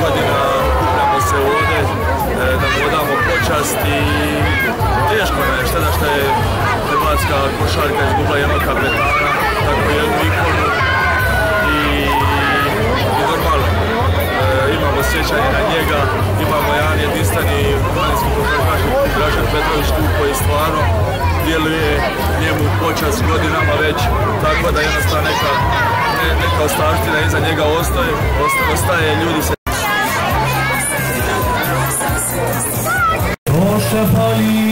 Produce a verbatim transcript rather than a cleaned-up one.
godina okupljamo se ovdje da mu odamo počast i teško je šteta što je hrvatska košarka izgubila jednog kapetana, tako jednu ikonu i, i normalno imamo sjećanje na njega, imamo jedan jedinstveni mladinski košarkaški klub Dražen Petrović tu koji stvarno djeluje njemu počast godinama već, tako da jednostavno neka, ne, neka ostavština iza njega ostaje, ostaje, ljudi se...